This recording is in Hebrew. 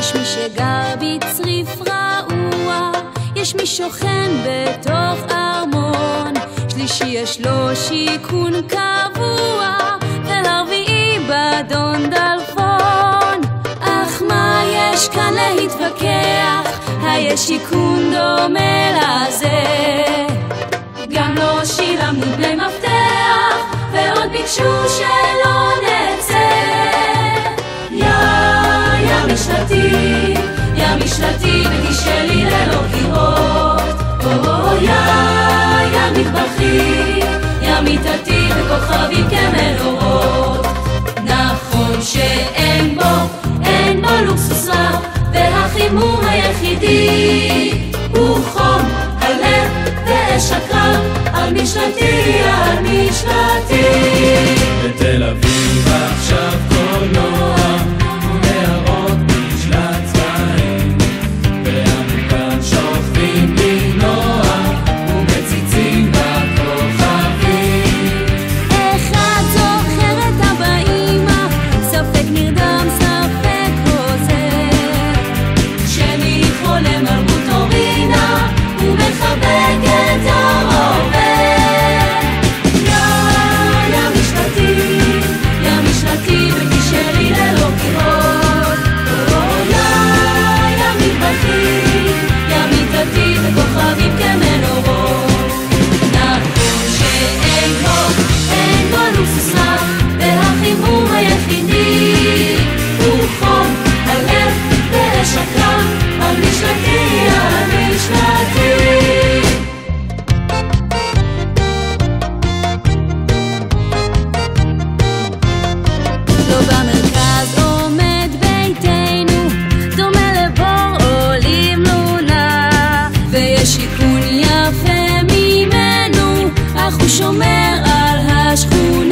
יש מי שגר בצריף רעוע, יש מי שוכן בתוך ארמון, שלישי יש לו שיכון קבוע, ולרביעי בדון דלפון. אך מה יש כאן להתווכח, היש שיכון דומה לזה. גם לא שילמנו בלי מפתח, ועוד ביקשו שלא נצא. יא משלתי, יא משלתי, ותשאלי ללא קירות. יא מטבחי, יא מיטתי, וכוכבים כמנורות. נכון שאין בו לוקסוס רב, והחימום היחידי הוא חום הלב ואש הקרב. על משלתי, על משלתי. בתל אביב עכשיו קולנוע, נערות משלט צבעים, והמוכן שוכבים לנוע, ומציצים בכוכבים. אחד זוכר את הבאים, ספק נרדם ספק חוזר, שמי חולם על מוטורינה ומחבק את ההווה. יא משלתי, ותשאלי ללא קירות. יא מטבחי, יא מיטתי, וכוכבים כמנורות. נכון שאין בו לוקסוס רב, והחימום היחידי הוא חום הלב ואש הקרב. על משלתי, על משלתי. לא במרכז עומד ביתנו, דומה לבור עולים לונה, ויש שיכון יפה ממנו, אך הוא שומר על השכונה.